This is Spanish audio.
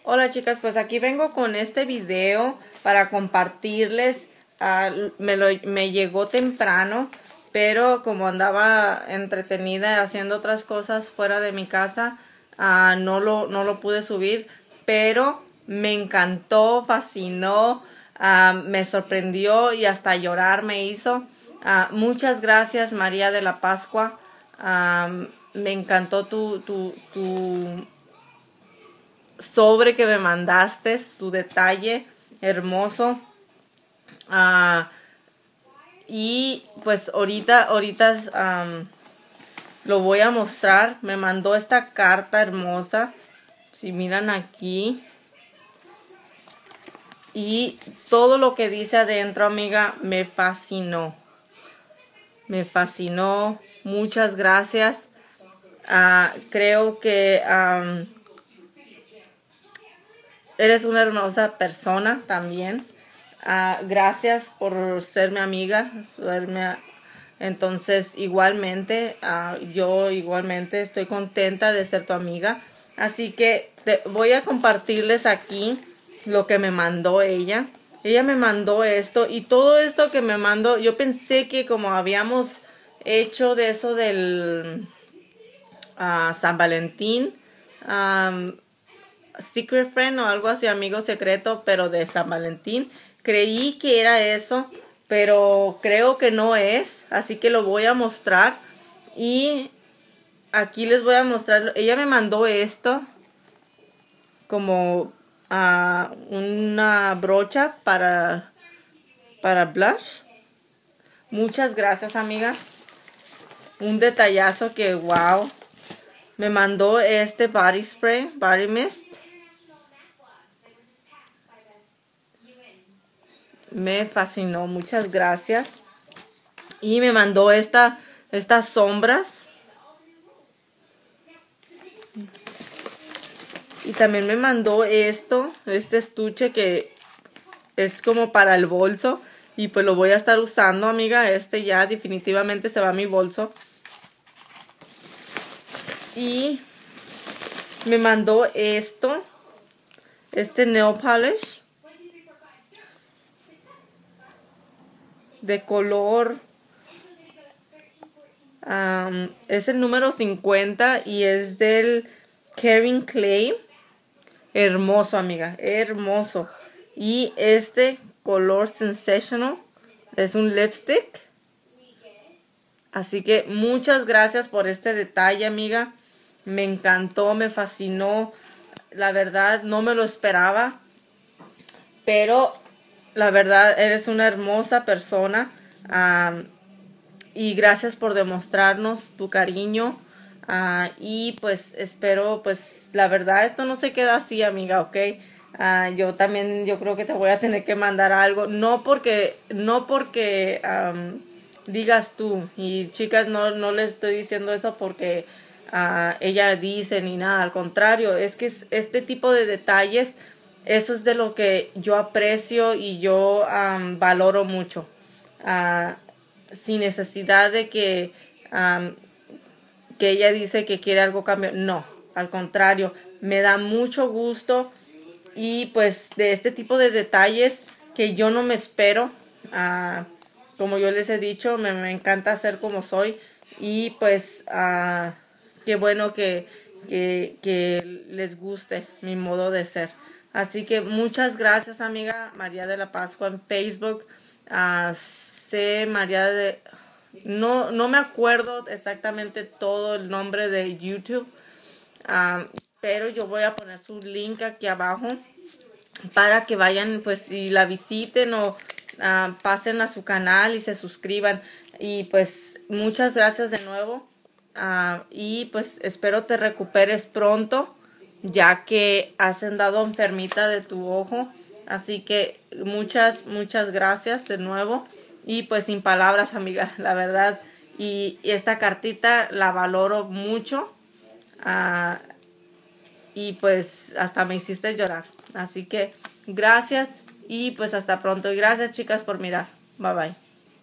Hola chicas, pues aquí vengo con este video para compartirles. Me llegó temprano, pero como andaba entretenida haciendo otras cosas fuera de mi casa, no lo pude subir, pero me encantó, fascinó, me sorprendió y hasta llorar me hizo. Muchas gracias, María de la Pascua. Me encantó tu sobre que me mandaste, tu detalle hermoso. Y pues ahorita lo voy a mostrar. Me mandó esta carta hermosa, si miran aquí, y todo lo que dice adentro, amiga, me fascinó. Muchas gracias. Creo que eres una hermosa persona también. Gracias por ser mi amiga. Entonces, igualmente, yo igualmente estoy contenta de ser tu amiga. Así que voy a compartirles aquí lo que me mandó ella. Ella me mandó esto, y todo esto que me mandó, yo pensé que como habíamos hecho de eso del San Valentín, Secret Friend o algo así, amigo secreto, pero de San Valentín, creí que era eso, pero creo que no es, así que lo voy a mostrar. Y aquí les voy a mostrar. Ella me mandó esto como una brocha para blush. Muchas gracias, amiga. Un detallazo que wow. Me mandó este body spray, body mist. Me fascinó, muchas gracias. Y me mandó estas sombras. Y también me mandó este estuche que es como para el bolso. Y pues lo voy a estar usando, amiga. Este ya definitivamente se va a mi bolso. Y me mandó este nail polish de color. Es el número 50 y es del Kevin Clay. Hermoso, amiga, hermoso. Y este color Sensational es un lipstick. Así que muchas gracias por este detalle, amiga. Me encantó, me fascinó. La verdad no me lo esperaba, pero la verdad eres una hermosa persona. Y gracias por demostrarnos tu cariño. Y pues espero, pues la verdad esto no se queda así, amiga, ¿ok? Yo creo que te voy a tener que mandar algo. No porque digas tú. Y chicas, no les estoy diciendo eso porque ella dice ni nada. Al contrario, es que este tipo de detalles, eso es de lo que yo aprecio y yo valoro mucho. Sin necesidad de que ella dice que quiere algo cambio. No, al contrario, me da mucho gusto. Y pues de este tipo de detalles que yo no me espero. Como yo les he dicho, me encanta ser como soy. Y pues qué bueno que les guste mi modo de ser. Así que muchas gracias, amiga María de la Pascua en Facebook. María de... No me acuerdo exactamente todo el nombre de YouTube. Pero yo voy a poner su link aquí abajo para que vayan, pues, y la visiten o pasen a su canal y se suscriban. Y pues muchas gracias de nuevo. Y pues espero te recuperes pronto, ya que has andado enfermita de tu ojo. Así que muchas gracias de nuevo. Y pues sin palabras, amiga, la verdad. Y esta cartita la valoro mucho. Y pues hasta me hiciste llorar. Así que gracias y pues hasta pronto. Y gracias, chicas, por mirar. Bye bye.